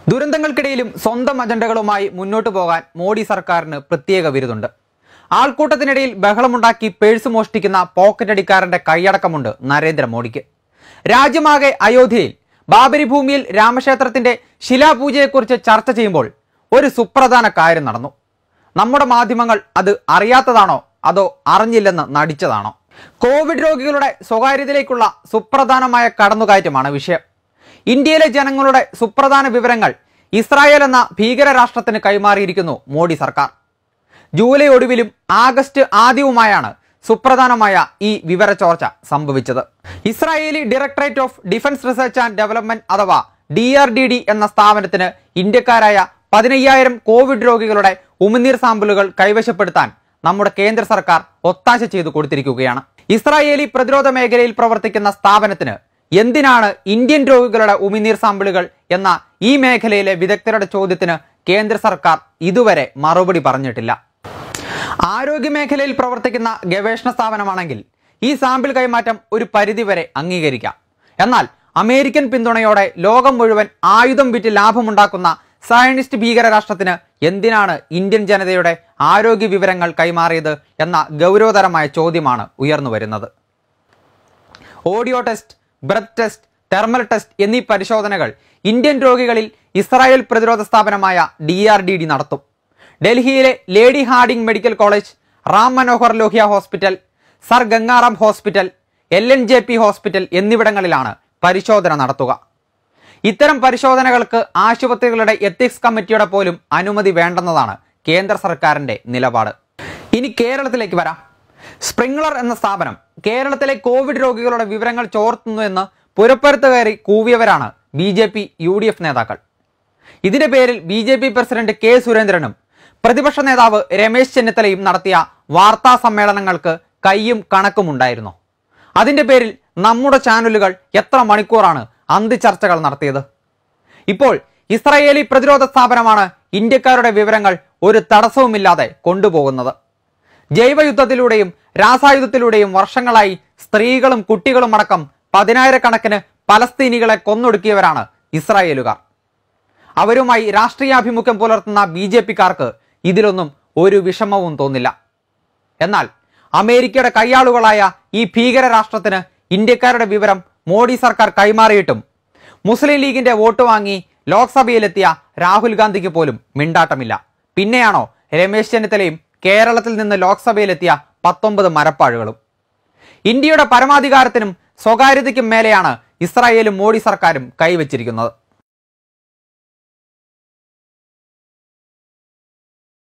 ദുരന്തങ്ങൾക്കിടയിലും സ്വന്തം അജണ്ടകളുമായി മുന്നോട്ടു പോകാൻ മോഡി സർക്കാരിന് പ്രത്യേക വിരുദുണ്ട്. ആൾക്കൂട്ടത്തിനിടയിൽ ബഹളമുണ്ടാക്കി പേഴ്സ് മോഷ്ടിക്കുന്ന പോക്കറ്റടിക്കാരന്റെ കൈയടക്കമുണ്ട് നരേന്ദ്രമോദിക്ക്. രാജ്യമാകെ അയോധ്യയിൽ ബാബരി ഭൂമിയിൽ രാമക്ഷേത്രത്തിന്റെ ശിലാപൂജയെക്കുറിച്ച് ചർച്ച ചെയ്യുമ്പോൾ ഒരു സുപ്രധാന കാര്യം നടന്നു. നമ്മുടെ മാധ്യമങ്ങൾ അത് അറിയാത്തതാണോ അതോ അറിഞ്ഞില്ലെന്ന് നടിച്ചതാണോ? കോവിഡ് രോഗികളുടെ സ്വകാര്യതയിലേക്കുള്ള സുപ്രധാനമായ കടന്നുകയറ്റമാണ് വിഷയം. ഇന്ത്യയിലെ ജനങ്ങളുടെ സുപ്രധാന വിവരങ്ങൾ ഇസ്രായേൽ എന്ന ഭീകര രാഷ്ട്രത്തിന് കൈമാറിയിരിക്കുന്നു മോഡി സർക്കാർ. ജൂലൈ ഒടുവിലും ആഗസ്റ്റ് ആദ്യവുമായാണ് സുപ്രധാനമായ ഈ വിവര ചോർച്ച സംഭവിച്ചത്. Israeli directorate of defence research and development അഥവാ DRDD എന്ന സ്ഥാപനത്തിന് ഇന്ത്യക്കാരായ 15,000 കോവിഡ് രോഗികളുടെ ഉമിനീർ സാമ്പിളുകൾ കൈവശപ്പെടുത്താൻ നമ്മുടെ കേന്ദ്ര സർക്കാർ ഒത്താശ ചെയ്തു കൊടുത്തിരിക്കുകയാണ്. ഇസ്രായേലി പ്രതിരോധ മേഖലയിൽ പ്രവർത്തിക്കുന്ന സ്ഥാപനത്തിന് എന്തിനാണ് ഇന്ത്യൻ രോഗികളുടെ ഉമിനീർ സാമ്പിളുകൾ എന്ന ഈ മേഖലയിലെ വിദഗ്ധരുടെ ചോദ്യത്തിന് കേന്ദ്ര സർക്കാർ ഇതുവരെ മറുപടി പറഞ്ഞിട്ടില്ല. ആരോഗ്യ മേഖലയിൽ പ്രവർത്തിക്കുന്ന ഗവേഷണ സ്ഥാപനമാണെങ്കിൽ ഈ സാമ്പിൾ കൈമാറ്റം ഒരു പരിധിവരെ അംഗീകരിക്കാം. എന്നാൽ അമേരിക്കൻ പിന്തുണയോടെ ലോകം മുഴുവൻ ആയുധം വിറ്റ് ലാഭമുണ്ടാക്കുന്ന സയനിസ്റ്റ് ഭീകര രാഷ്ട്രത്തിന് എന്തിനാണ് ഇന്ത്യൻ ജനതയുടെ ആരോഗ്യ വിവരങ്ങൾ കൈമാറിയത് എന്ന ഗൗരവതരമായ ചോദ്യമാണ് ഉയർന്നു വരുന്നത്. Audio test, breath test, thermal test എന്നീ പരിശോധനകൾ ഇന്ത്യൻ രോഗികളിൽ ഇസ്രായേൽ പ്രതിരോധ സ്ഥാപനമായ DRDD നടത്തും. ഡൽഹിയിലെ lady Hardinge medical college, Ram Manohar Lohia hospital, sir Gangaram hospital, LNJP hospital എന്നിവിടങ്ങളിലാണ് പരിശോധന നടത്തുക. ഇത്തരം പരിശോധനകൾക്ക് ആശുപത്രികളുടെ എത്തിക്സ് കമ്മിറ്റിയുടെ പോലും അനുമതി വേണ്ടെന്നതാണ് കേന്ദ്ര സർക്കാരിന്റെ നിലപാട്. ഇനി കേരളത്തിലേക്ക് വരാം. സ്പ്രിംഗ്ലർ എന്ന സ്ഥാപനം കേരളത്തിലെ കോവിഡ് രോഗികളുടെ വിവരങ്ങൾ ചോർത്തുന്നു എന്ന് പുരപ്പുറത്ത് കയറി കൂവിയവരാണ് BJP UDF നേതാക്കൾ. ഇതിന്റെ പേരിൽ BJP പ്രസിഡന്റ് K സുരേന്ദ്രനും പ്രതിപക്ഷ നേതാവ് രമേശ് ചെന്നിത്തലയും നടത്തിയ വാർത്താ സമ്മേളനങ്ങൾക്ക് കയ്യും കണക്കും ഉണ്ടായിരുന്നു. അതിന്റെ പേരിൽ നമ്മുടെ ചാനലുകൾ എത്ര മണിക്കൂറാണ് അന്തിചർച്ചകൾ നടത്തിയത്. ഇപ്പോൾ ഇസ്രായേലി പ്രതിരോധ സ്ഥാപനമാണ് ഇന്ത്യക്കാരുടെ വിവരങ്ങൾ ഒരു തടസ്സവുമില്ലാതെ കൊണ്ടുപോകുന്നത്. ജൈവയുദ്ധത്തിലൂടെയും രാസായുധത്തിലൂടെയും വർഷങ്ങളായി സ്ത്രീകളും കുട്ടികളും അടക്കം 10,000-കണക്കിന് പലസ്തീനികളെ കൊന്നൊടുക്കിയവരാണ് ഇസ്രായേലുകാർ. അവരുമായി രാഷ്ട്രീയാഭിമുഖ്യം പുലർത്തുന്ന BJP-ക്കാർക്ക് ഇതിലൊന്നും ഒരു വിഷമവും തോന്നില്ല. എന്നാൽ അമേരിക്കയുടെ കയ്യാളുകളായ ഈ ഭീകര രാഷ്ട്രത്തിന് ഇന്ത്യക്കാരുടെ വിവരം മോഡി സർക്കാർ കൈമാറിയിട്ടും മുസ്ലിം ലീഗിന്റെ വോട്ട് വാങ്ങി ലോക്സഭയിലെത്തിയ രാഹുൽ ഗാന്ധിക്ക് പോലും മിണ്ടാട്ടമില്ല. പിന്നെയാണോ രമേശ് ചെന്നിത്തലയും കേരളത്തിൽ നിന്ന് ലോക്സഭയിലെത്തിയ 19 മരപ്പാഴുകളും? ഇന്ത്യയുടെ പരമാധികാരത്തിനും സ്വകാര്യതയ്ക്കും മേലെയാണ് ഇസ്രായേലും മോഡി സർക്കാരും കൈവച്ചിരിക്കുന്നത്.